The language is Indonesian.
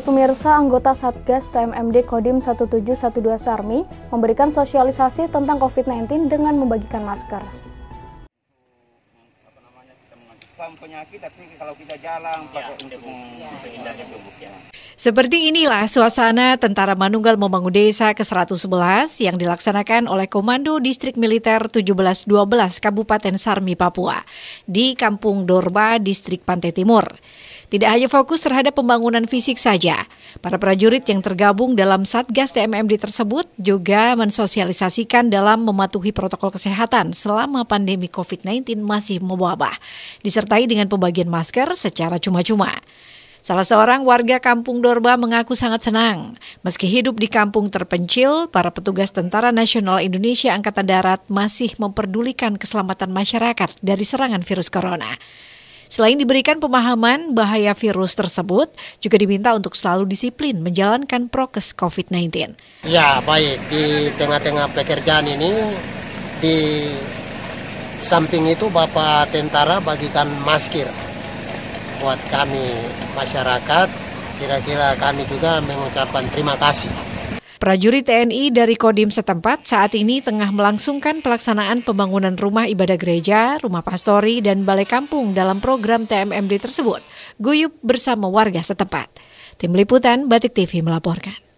Pemirsa, anggota Satgas TMMD Kodim 1712 Sarmi memberikan sosialisasi tentang COVID-19 dengan membagikan masker. Penyakit, tapi kalau kita jalan pakai untuk menghindari tubuh ya. Seperti inilah suasana Tentara Manunggal Membangun Desa ke-111 yang dilaksanakan oleh Komando Distrik Militer 1712 Kabupaten Sarmi, Papua di Kampung Dorba, Distrik Pantai Timur. Tidak hanya fokus terhadap pembangunan fisik saja, para prajurit yang tergabung dalam Satgas TMMD tersebut juga mensosialisasikan dalam mematuhi protokol kesehatan selama pandemi COVID-19 masih mewabah, disertai dengan pembagian masker secara cuma-cuma. Salah seorang warga Kampung Dorba mengaku sangat senang. Meski hidup di kampung terpencil, para petugas Tentara Nasional Indonesia Angkatan Darat masih memperdulikan keselamatan masyarakat dari serangan virus corona. Selain diberikan pemahaman bahaya virus tersebut, juga diminta untuk selalu disiplin menjalankan prokes COVID-19. Ya, baik. Di tengah-tengah pekerjaan ini, di samping itu Bapak Tentara bagikan masker buat kami masyarakat. Kira-kira kami juga mengucapkan terima kasih. Prajurit TNI dari Kodim setempat saat ini tengah melangsungkan pelaksanaan pembangunan rumah ibadah gereja, rumah pastori, dan balai kampung dalam program TMMD tersebut, guyup bersama warga setempat. Tim Liputan Batik TV melaporkan.